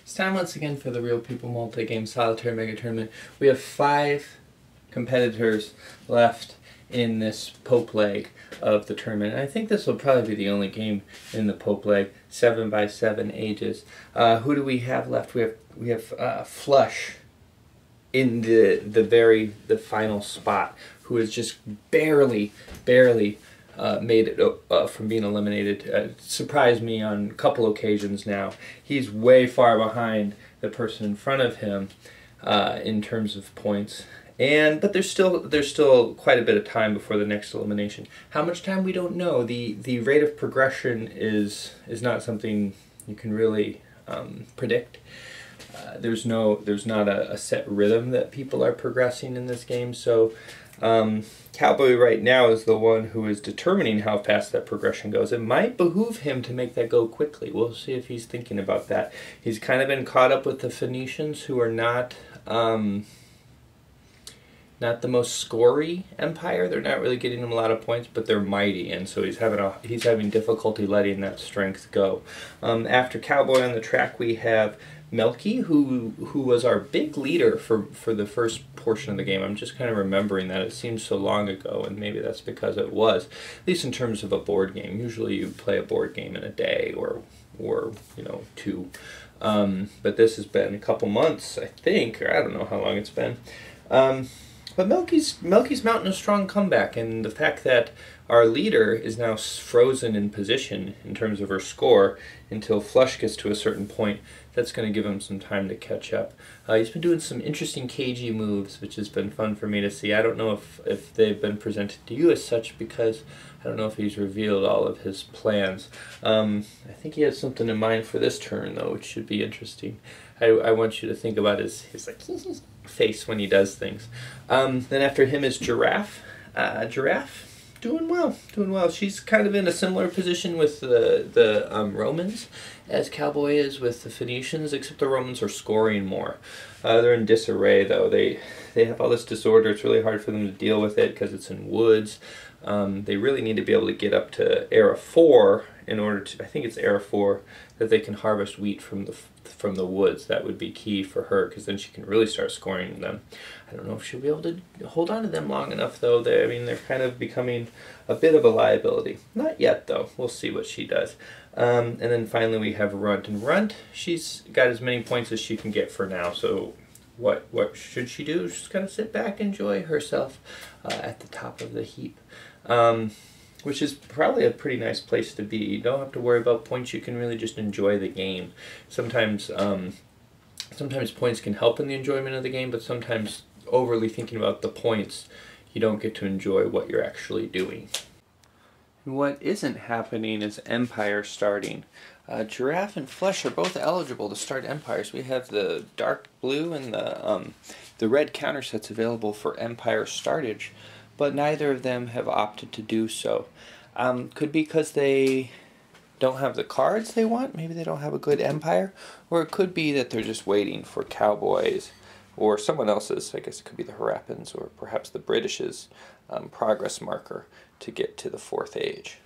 It's time once again for the Real People Multi-Game Solitaire Mega Tournament. We have 5 competitors left in this Pope leg of the tournament. And I think this will probably be the only game in the Pope leg, 7x7 ages. Who do we have left? We have Flush in the final spot, who has just barely made it from being eliminated. Surprised me on a couple occasions now. He's way far behind the person in front of him in terms of points. But there's still quite a bit of time before the next elimination. How much time, we don't know. The rate of progression is not something you can really predict. There's not a set rhythm that people are progressing in this game, so Cowboy right now is the one who is determining how fast that progression goes. It might behoove him to make that go quickly. We'll see if he's thinking about that. He's kind of been caught up with the Phoenicians, who are not the most scory empire. They're not really getting him a lot of points, but they're mighty, and so he's having difficulty letting that strength go. After Cowboy on the track, we have Melky, who was our big leader for the first portion of the game. I'm just kind of remembering that. It seems so long ago, and maybe that's because it was, at least in terms of a board game. Usually you play a board game in a day or 2. But this has been a couple months, I think, or I don't know how long it's been. But Melky's mounting a strong comeback, and the fact that our leader is now frozen in position in terms of her score until Flush gets to a certain point, that's going to give him some time to catch up. He's been doing some interesting cagey moves, which has been fun for me to see. I don't know if they've been presented to you as such, because I don't know if he's revealed all of his plans. I think he has something in mind for this turn, though, which should be interesting. I want you to think about his like face when he does things. Then after him is Giraffe. Giraffe, doing well. She's kind of in a similar position with the Romans as Cowboy is with the Phoenicians, except the Romans are scoring more. They're in disarray, though. They have all this disorder. It's really hard for them to deal with it because it's in woods. They really need to be able to get up to era 4 in order to, I think it's era 4, that they can harvest wheat from the woods. That would be key for her, because then she can really start scoring them. I don't know if she'll be able to hold on to them long enough, though. They're kind of becoming a bit of a liability. Not yet, though. We'll see what she does. And then finally we have Runt. And Runt, she's got as many points as she can get for now, so what should she do? Just kind of sit back, enjoy herself at the top of the heap. Which is probably a pretty nice place to be. You don't have to worry about points. You can really just enjoy the game. Sometimes points can help in the enjoyment of the game, but sometimes overly thinking about the points, you don't get to enjoy what you're actually doing. What isn't happening is Empire starting. Giraffe and Flush are both eligible to start Empires. We have the dark blue and the red counter sets available for Empire startage, but neither of them have opted to do so. Could be because they don't have the cards they want. Maybe they don't have a good Empire. Or it could be that they're just waiting for Cowboys or someone else's, I guess it could be the Harappans or perhaps the British's progress marker to get to the 4th age.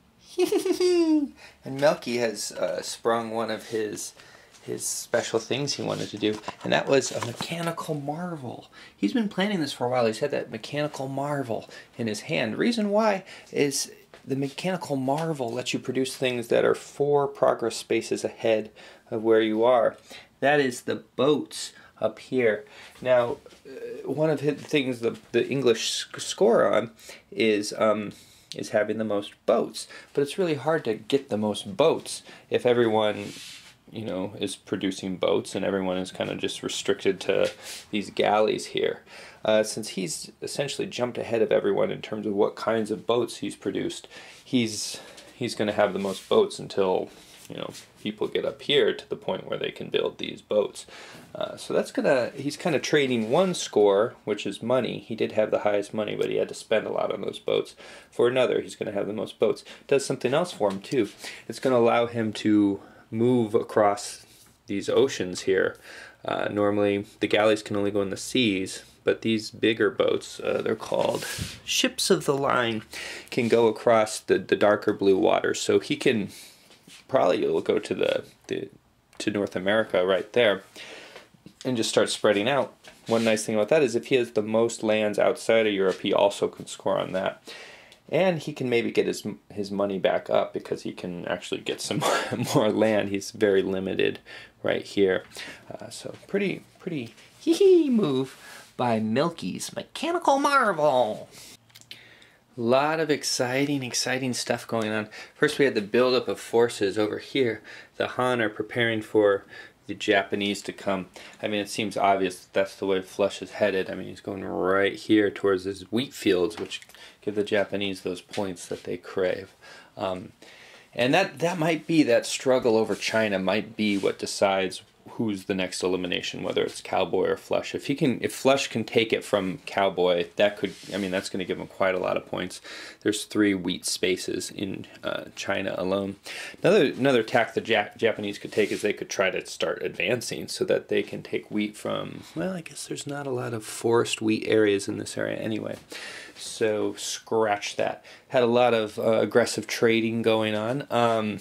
And Melky has sprung one of his special things he wanted to do, and that was a mechanical marvel. He's been planning this for a while. He's had that mechanical marvel in his hand. Reason why is the mechanical marvel lets you produce things that are 4 progress spaces ahead of where you are. That is the boats up here. Now, one of the things the English score on is having the most boats, but it's really hard to get the most boats if everyone is producing boats and everyone is kind of just restricted to these galleys here. Since he's essentially jumped ahead of everyone in terms of what kinds of boats he's produced, he's going to have the most boats until people get up here to the point where they can build these boats. So he's kind of trading one score, which is money. He did have the highest money, but he had to spend a lot on those boats. For another, he's going to have the most boats. Does something else for him too. It's going to allow him to move across these oceans here. Normally the galleys can only go in the seas, but these bigger boats, they're called ships of the line, can go across the darker blue waters. So he can probably go to the to North America right there, and just start spreading out. One nice thing about that is if he has the most lands outside of Europe, he also can score on that. And he can maybe get his money back up because he can actually get some more land. He's very limited right here. So pretty hee-hee move by Milky's Mechanical Marvel. A lot of exciting stuff going on. First we had the buildup of forces over here. The Han are preparing for the Japanese to come. I mean, it seems obvious that's the way Flush is headed. I mean, he's going right here towards his wheat fields, which give the Japanese those points that they crave. And that might be, that struggle over China might be what decides who's the next elimination, whether it's Cowboy or Flush. If Flush can take it from Cowboy, that could, I mean, that's going to give him quite a lot of points. There's 3 wheat spaces in China alone. Another tack the Japanese could take is they could try to start advancing so that they can take wheat from, well, I guess there's not a lot of forest wheat areas in this area anyway. So scratch that. Had a lot of aggressive trading going on.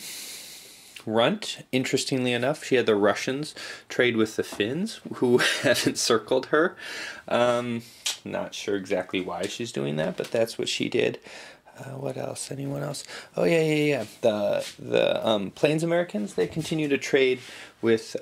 Runt, interestingly enough, she had the Russians trade with the Finns, who have encircled her. Not sure exactly why she's doing that, but that's what she did. What else? Anyone else? Oh, yeah. The Plains Americans, they continue to trade with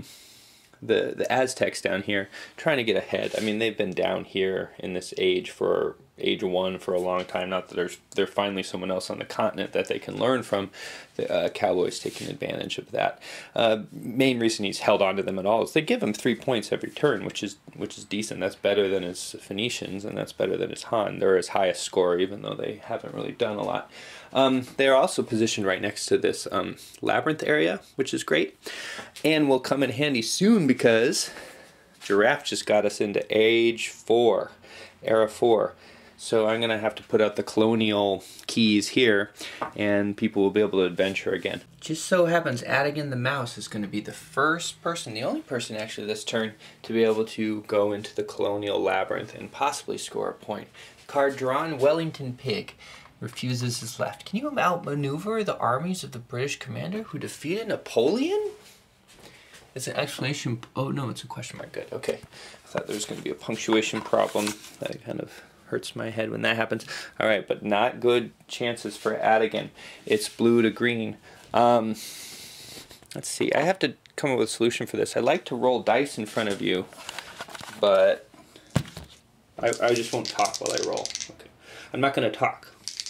the Aztecs down here, trying to get ahead. I mean, they've been down here in this age 1 for a long time. Not that there's finally someone else on the continent that they can learn from. The Cowboys taking advantage of that. Main reason he's held on to them at all is they give him 3 points every turn, which is decent. That's better than his Phoenicians, and that's better than his Han. They're his highest score, even though they haven't really done a lot. They're also positioned right next to this labyrinth area, which is great, and will come in handy soon because Giraffe just got us into Age 4, Era 4. So I'm going to have to put out the colonial keys here, and people will be able to adventure again. Just so happens Adigan the Mouse is going to be the first person, the only person actually this turn, to be able to go into the colonial labyrinth and possibly score a point. Card drawn, Wellington Pig. Refuses his left. Can you outmaneuver the armies of the British commander who defeated Napoleon? It's an exclamation. Oh no, it's a question mark. Good. Okay. I thought there was going to be a punctuation problem. That kind of hurts my head when that happens. All right, but not good chances for Adigan. It's blue to green. Let's see. I have to come up with a solution for this. I like to roll dice in front of you, but I just won't talk while I roll. Okay. I'm not going to talk.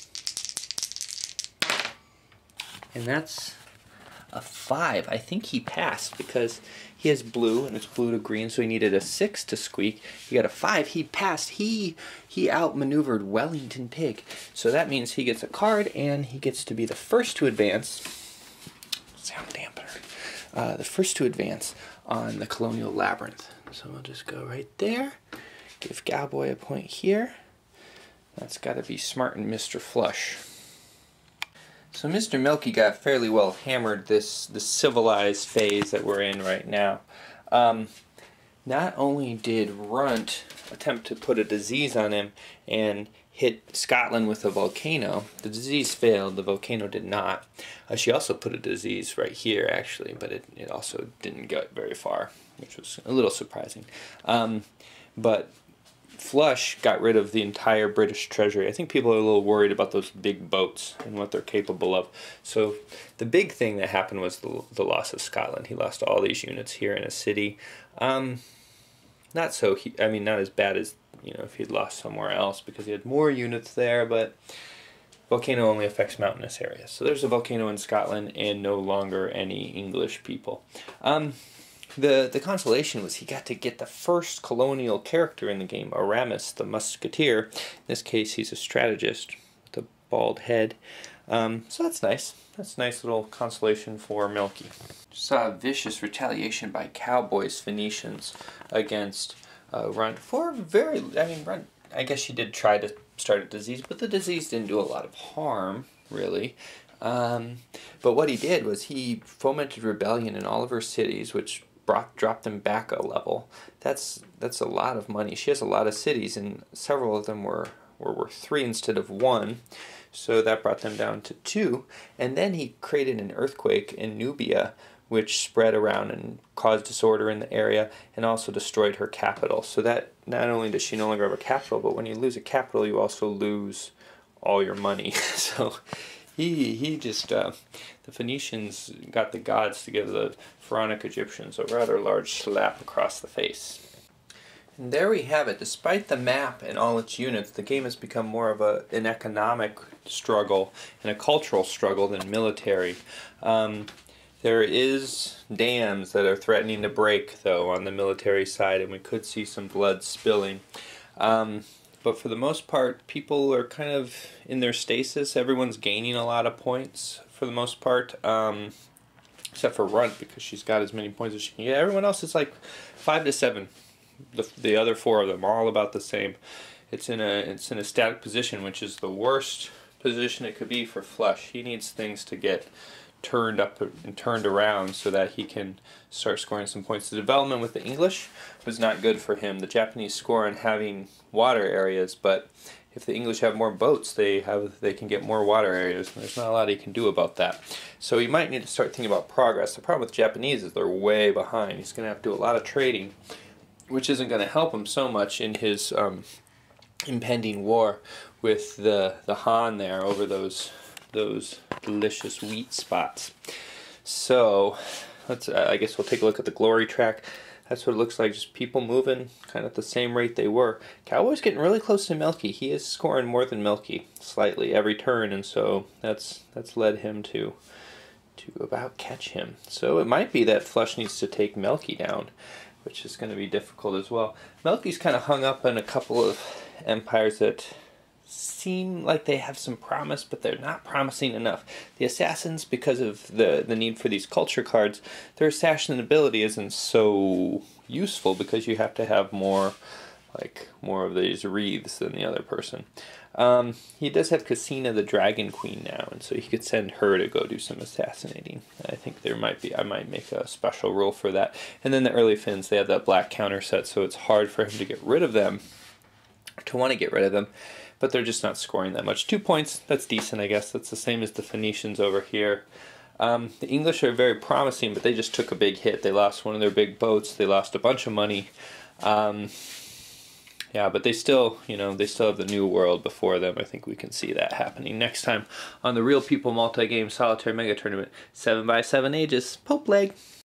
And that's a 5. I think he passed because he has blue and it's blue to green, so he needed a 6 to squeak. He got a 5. He passed. He outmaneuvered Wellington Pig. So that means he gets a card and he gets to be the first to advance. Sound dampener. The first to advance on the Colonial Labyrinth. So we'll just go right there. Give Cowboy a point here. That's got to be smart and Mr. Flush. So Mr. Milky got fairly well hammered the civilized phase that we're in right now. Not only did Runt attempt to put a disease on him and hit Scotland with a volcano, the disease failed, the volcano did not. She also put a disease right here actually, but it also didn't get very far, which was a little surprising. But Flush got rid of the entire British treasury. I think people are a little worried about those big boats and what they're capable of. So the big thing that happened was the loss of Scotland. He lost all these units here in a city. Not as bad as if he'd lost somewhere else because he had more units there, but volcano only affects mountainous areas. So there's a volcano in Scotland and no longer any English people. The consolation was he got to get the first colonial character in the game, Aramis the Musketeer. In this case, he's a strategist with a bald head. So that's nice. That's a nice little consolation for Milky. Saw a vicious retaliation by Cowboys Phoenicians against Runt. Runt, I guess she did try to start a disease, but the disease didn't do a lot of harm, really. But what he did was he fomented rebellion in all of her cities, which dropped them back a level. That's a lot of money. She has a lot of cities, and several of them were worth 3 instead of 1. So that brought them down to 2. And then he created an earthquake in Nubia, which spread around and caused disorder in the area and also destroyed her capital. So that not only does she no longer have a capital, but when you lose a capital, you also lose all your money. So he just, the Phoenicians got the gods to give the Pharaonic Egyptians a rather large slap across the face. And there we have it. Despite the map and all its units, the game has become more of an economic struggle and a cultural struggle than military. There is dams that are threatening to break, though, on the military side, and we could see some blood spilling. But for the most part, people are kind of in their stasis. Everyone's gaining a lot of points for the most part, except for Runt, because she's got as many points as she can get. Everyone else is like 5 to 7. The other 4 of them are all about the same. It's in a static position, which is the worst position it could be for Flush. He needs things to get turned up and turned around so that he can start scoring some points. The development with the English was not good for him. The Japanese score on having water areas, but if the English have more boats, they can get more water areas, and there's not a lot he can do about that. So he might need to start thinking about progress. The problem with Japanese is they're way behind. He's going to have to do a lot of trading, which isn't going to help him so much in his impending war with the Han there over those delicious wheat spots. So I guess we'll take a look at the glory track. That's what it looks like, just people moving kind of at the same rate they were. Cowboy's getting really close to Melky. He is scoring more than Melky slightly every turn, and so that's led him to about catch him. So it might be that Flush needs to take Melky down, which is going to be difficult as well. Melky's kind of hung up on a couple of empires that seem like they have some promise, but they're not promising enough. The assassins, because of the need for these culture cards, their assassin ability isn't so useful because you have to have more of these wreaths than the other person. He does have Cassina the Dragon Queen now, and so he could send her to go do some assassinating. I think I might make a special rule for that. And then the early Finns, they have that black counter set, so it's hard for him to get rid of them, to want to get rid of them, but they're just not scoring that much. 2 points, that's decent, I guess. That's the same as the Phoenicians over here. The English are very promising, but they just took a big hit. They lost one of their big boats. They lost a bunch of money. Yeah, but they still have the New World before them. I think we can see that happening next time on the Real People Multi-Game Solitaire Mega Tournament. 7x7 Ages. Pope Leg.